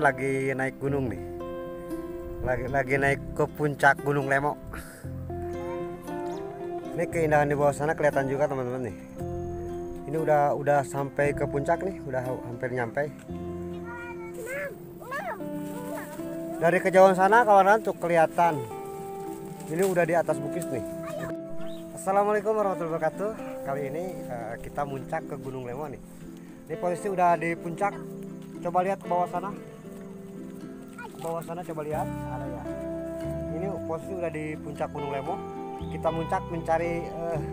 teman-teman lagi naik gunung nih. Lagi naik ke puncak Gunung Lemo. Ini keindahan di bawah sana kelihatan juga teman-teman nih. Ini udah sampai ke puncak nih, udah hampir nyampe. Dari kejauhan sana kawan tuh kelihatan. Ini udah di atas bukit nih. Assalamualaikum warahmatullahi wabarakatuh. Kali ini kita muncak ke Gunung Lemo nih. Ini posisi udah di puncak. Coba lihat ke bawah sana. Ke bawah sana coba lihat, ada ya. Ini posisi udah di puncak Gunung Lemo. Kita muncak mencari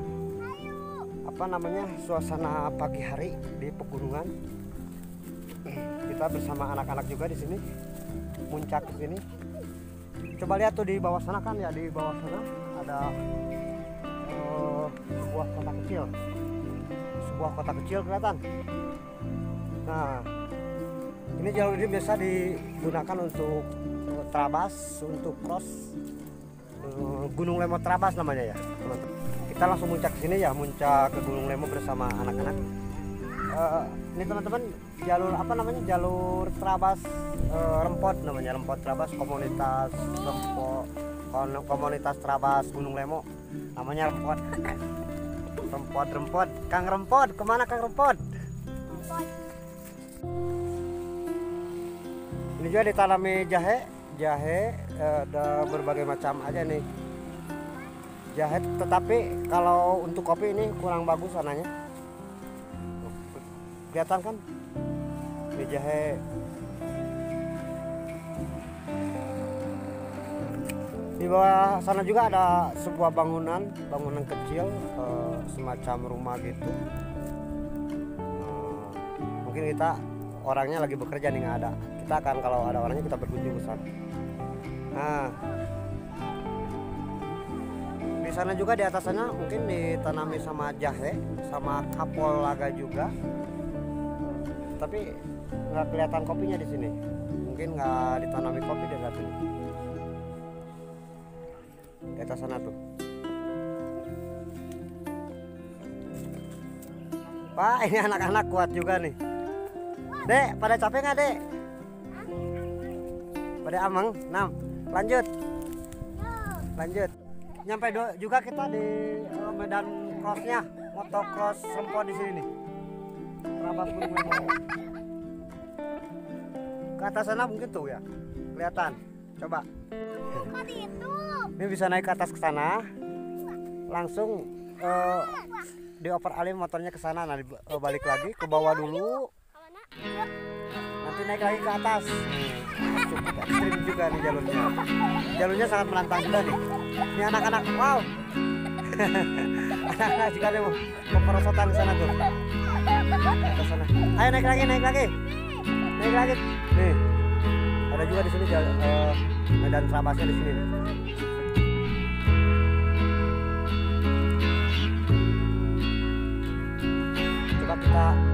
suasana pagi hari di pegunungan. Kita bersama anak-anak juga di sini. Muncak ke sini. Coba lihat tuh di bawah sana kan ya, di bawah sana ada sebuah kota kecil. Sebuah kota kecil kelihatan. Nah, ini jalur ini biasa digunakan untuk trabas, untuk cross Gunung Lemo Trabas namanya ya, teman-teman. Kita langsung muncak ke sini ya, muncak ke Gunung Lemo bersama anak-anak. Ini teman-teman jalur jalur trabas Rempot namanya, Rempot Trabas, komunitas trabas Gunung Lemo namanya Rempot. Rempot Kang Rempot, kemana Kang Rempot? Ini juga ditanami jahe ada berbagai macam aja nih jahe, tetapi kalau untuk kopi ini kurang bagus warnanya. Kelihatan kan ini jahe. Di bawah sana juga ada sebuah bangunan kecil, semacam rumah gitu. Mungkin kita orangnya lagi bekerja nih, nggak ada. Kita akan kalau ada orangnya kita berkunjung ke sana. Nah, di sana juga di atas sana mungkin ditanami sama jahe, sama kapulaga juga. Tapi nggak kelihatan kopinya di sini. Mungkin nggak ditanami kopi di atas sini. Di atas sana tuh. Pak, ini anak-anak kuat juga nih. Dek, pada capek nggak Dek? Pada ameng, lanjut. Nyampe juga kita di medan crossnya, motocross Rempot di sini nih. Trabas Gunung Lemo. Ke atas sana mungkin tuh ya, kelihatan. Coba. Ini bisa naik ke atas ke sana, langsung dioper alih motornya ke sana, balik lagi ke bawah dulu. Nanti naik lagi ke atas. Cukup ekstrim juga nih jalurnya. Jalurnya sangat menantang juga nih. Ini anak-anak, wow. Anak-anak juga nih mau perosotan ke sana tuh. Ke sana. Ayo naik lagi. Naik lagi. Nih. Ada juga di sini medan trabasnya di sini. Coba kita